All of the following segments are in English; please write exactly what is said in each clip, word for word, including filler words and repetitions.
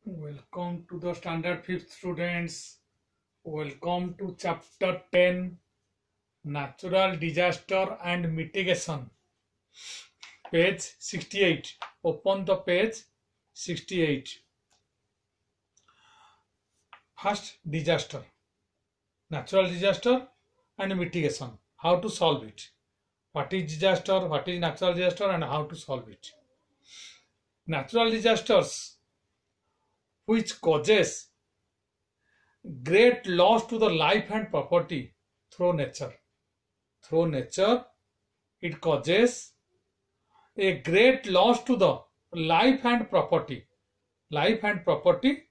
Welcome to the standard fifth students. Welcome to chapter ten, Natural Disaster and Mitigation. Page sixty-eight. Open the page sixty-eight. First, disaster. Natural disaster and mitigation. How to solve it. What is disaster, what is natural disaster, and how to solve it. Natural disasters which causes great loss to the life and property through nature. Through nature, it causes a great loss to the life and property. Life and property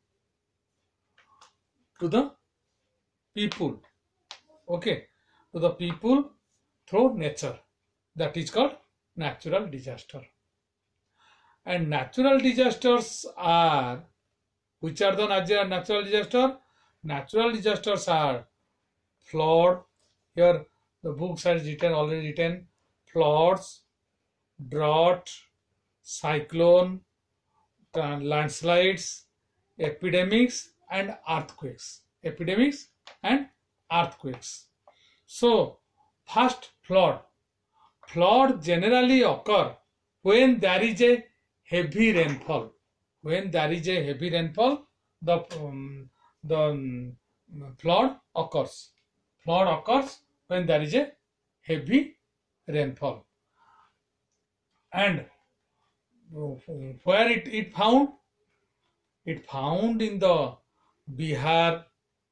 to the people. Okay, to the people through nature. That is called natural disaster. And natural disasters are, which are the natural disaster? Natural disasters are flood. Here the books are written, already written. Floods, drought, cyclone, landslides, epidemics and earthquakes. Epidemics and earthquakes. So, first, flood. Flood generally occur when there is a heavy rainfall. When there is a heavy rainfall, the um, the um, flood occurs. Flood occurs when there is a heavy rainfall. And where it, it found? It found in the Bihar,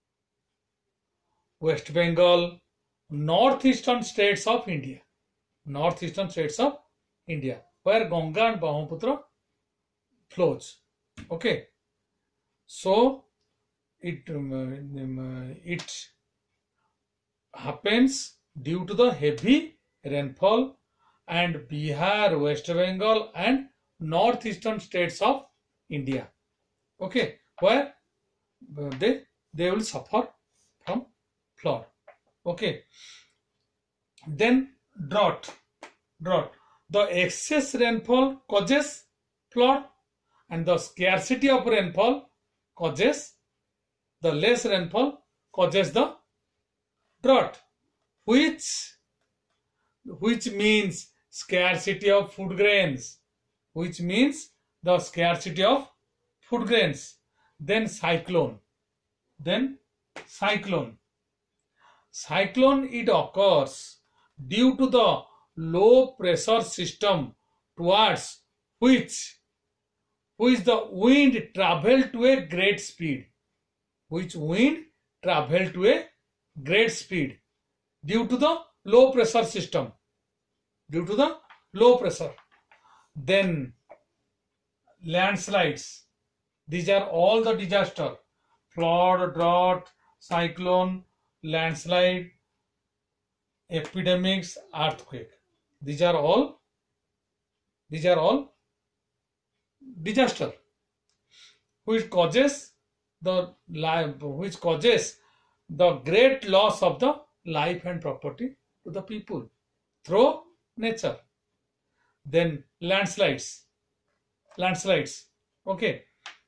West Bengal, northeastern states of India. Northeastern states of India, where Ganga and Brahmaputra flows. Okay, so it um, it happens due to the heavy rainfall and Bihar, West Bengal and northeastern states of India. Okay, where they they will suffer from flood. Okay, then drought. Drought. The excess rainfall causes flood, and the scarcity of rainfall causes, the less rainfall causes the drought, which which means scarcity of food grains, which means the scarcity of food grains. Then cyclone. Then cyclone. Cyclone, it occurs due to the low pressure system towards which which the wind travel to a great speed. Which wind travel to a great speed due to the low pressure system. Due to the low pressure. Then landslides. These are all the disaster. Flood, drought, cyclone, landslide, epidemics, earthquake. These are all, these are all disaster which causes the life, which causes the great loss of the life and property to the people through nature. Then landslides. Landslides. Okay.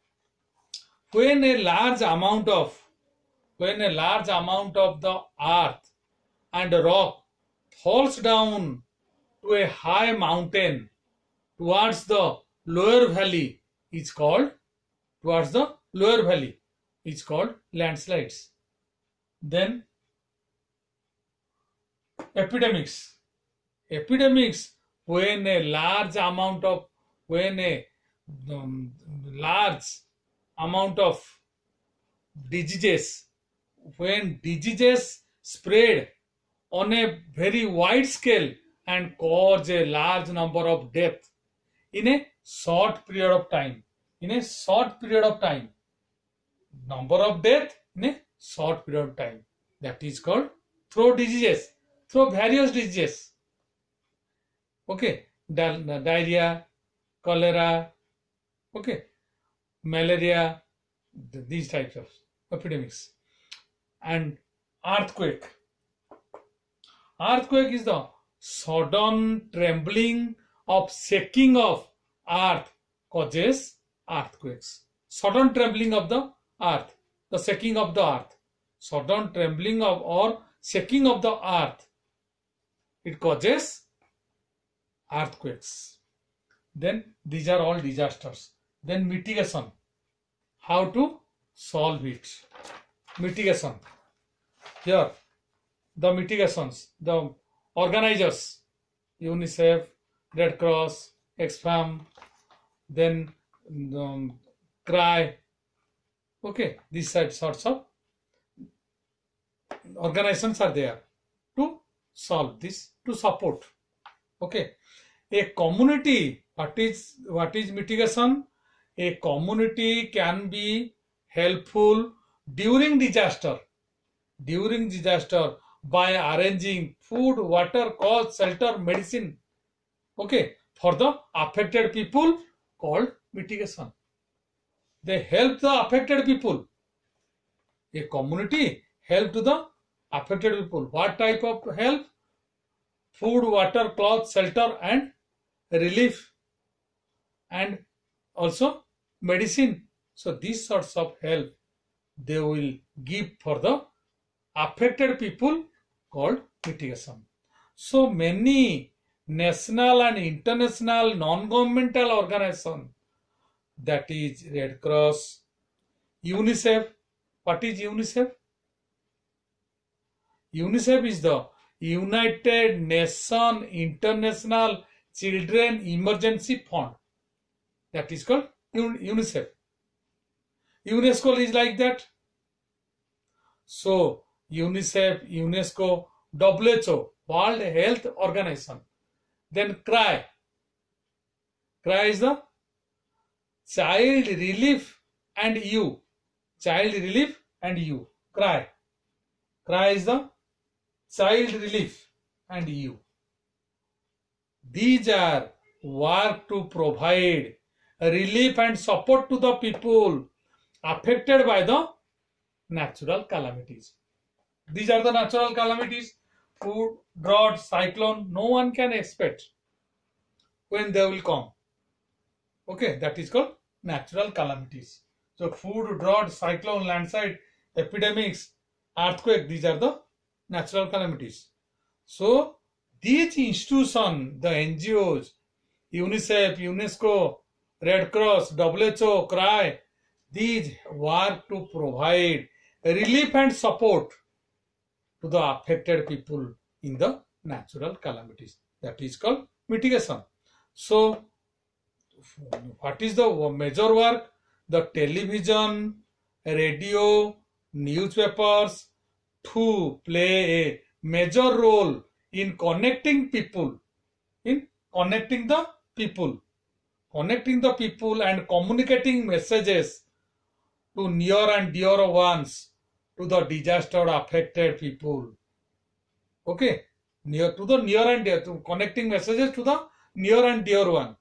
When a large amount of when a large amount of the earth and rock falls down to a high mountain towards the lower valley, is called towards the lower valley is called landslides. Then epidemics. Epidemics, when a large amount of when a um, large amount of diseases, when diseases spread on a very wide scale and cause a large number of deaths in a short period of time. In a short period of time. Number of death in a short period of time. That is called through diseases. Through various diseases. Okay. Di diarrhea, cholera, okay, malaria, these types of epidemics. And earthquake. Earthquake is the sudden trembling of shaking of earth causes earthquakes. sudden trembling of the earth, the shaking of the earth, sudden trembling of or shaking of the earth, it causes earthquakes. Then these are all disasters. Then mitigation, how to solve it. Mitigation, here the mitigations, the organizers, UNICEF, Red Cross, Oxfam, then um, CRY, okay, these sorts of organizations are there to solve this, to support. Okay, a community, what is what is mitigation? A community can be helpful during disaster, during disaster by arranging food, water, clothes, shelter, medicine, okay, for the affected people, called mitigation. They help the affected people. A community help to the affected people. What type of help? Food, water, clothes, shelter, and relief, and also medicine. So these sorts of help they will give for the affected people, called mitigation. So many national and international non-governmental organizations, that is Red Cross, UNICEF. What is UNICEF? UNICEF is the United Nations International Children Emergency Fund. That is called UNICEF. UNESCO is like that. So UNICEF, UNESCO, W H O, World Health Organization. Then CRY. CRY is the Child Relief and You. Child Relief and You. CRY. CRY is the Child Relief and You. These are work to provide relief and support to the people affected by the natural calamities. These are the natural calamities: food, drought, cyclone. No one can expect when they will come. Okay, that is called natural calamities. So food, drought, cyclone, landslide, epidemics, earthquake, these are the natural calamities. So these institutions, the N G Os, UNICEF, UNESCO, Red Cross, W H O, CRY, these work to provide relief and support to the affected people in the natural calamities. That is called mitigation. So what is the major work? The television, radio, newspapers to play a major role in connecting people, in connecting the people, connecting the people and communicating messages to near and dear ones, to the disaster affected people. Okay, near to the near and dear, to connecting messages to the near and dear one.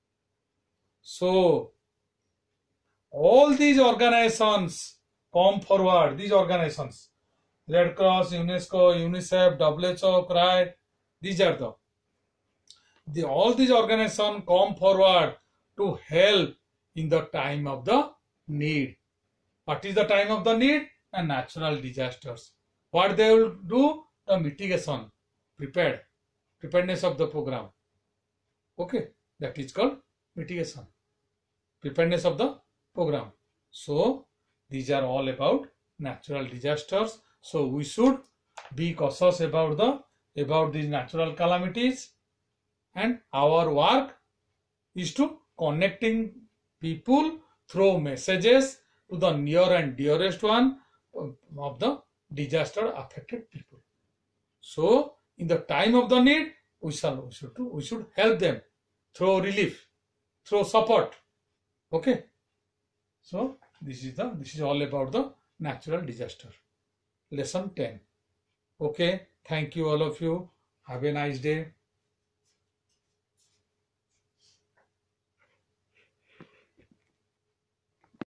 So all these organizations come forward, these organizations, Red Cross, UNESCO, UNICEF, W H O, CRY, these are the, the all these organizations come forward to help in the time of the need. What is the time of the need? And natural disasters. What they will do? The mitigation, prepared, preparedness of the program. Okay, that is called mitigation, preparedness of the program. So these are all about natural disasters. So we should be cautious about the about these natural calamities, and our work is to connecting people through messages to the near and dearest one of the disaster affected people. So in the time of the need, we shall we should we should help them through relief, through support. Okay. So this is the this is all about the natural disaster. Lesson ten. Okay. Thank you all of you. Have a nice day.